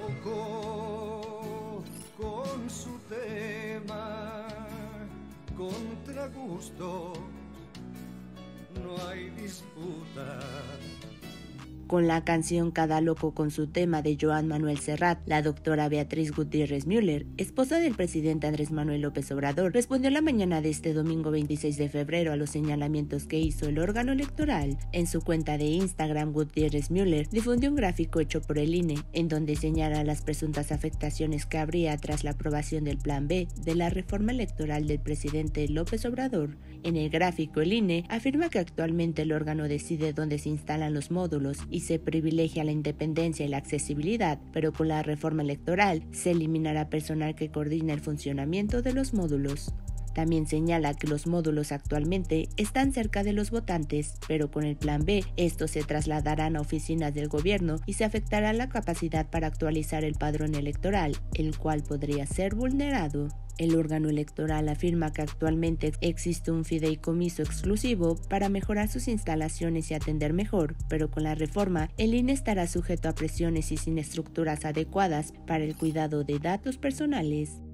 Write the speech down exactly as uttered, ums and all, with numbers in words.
loco con su tema, contra gusto no hay disputa. Con la canción Cada loco con su tema de Joan Manuel Serrat, la doctora Beatriz Gutiérrez Müller, esposa del presidente Andrés Manuel López Obrador, respondió la mañana de este domingo veintiséis de febrero a los señalamientos que hizo el órgano electoral. En su cuenta de Instagram, Gutiérrez Müller difundió un gráfico hecho por el I N E, en donde señala las presuntas afectaciones que habría tras la aprobación del Plan B de la reforma electoral del presidente López Obrador. En el gráfico, el I N E afirma que actualmente el órgano decide dónde se instalan los módulos y se privilegia la independencia y la accesibilidad, pero con la reforma electoral se eliminará personal que coordine el funcionamiento de los módulos. También señala que los módulos actualmente están cerca de los votantes, pero con el Plan B, estos se trasladarán a oficinas del gobierno y se afectará la capacidad para actualizar el padrón electoral, el cual podría ser vulnerado. El órgano electoral afirma que actualmente existe un fideicomiso exclusivo para mejorar sus instalaciones y atender mejor, pero con la reforma, el I N E estará sujeto a presiones y sin estructuras adecuadas para el cuidado de datos personales.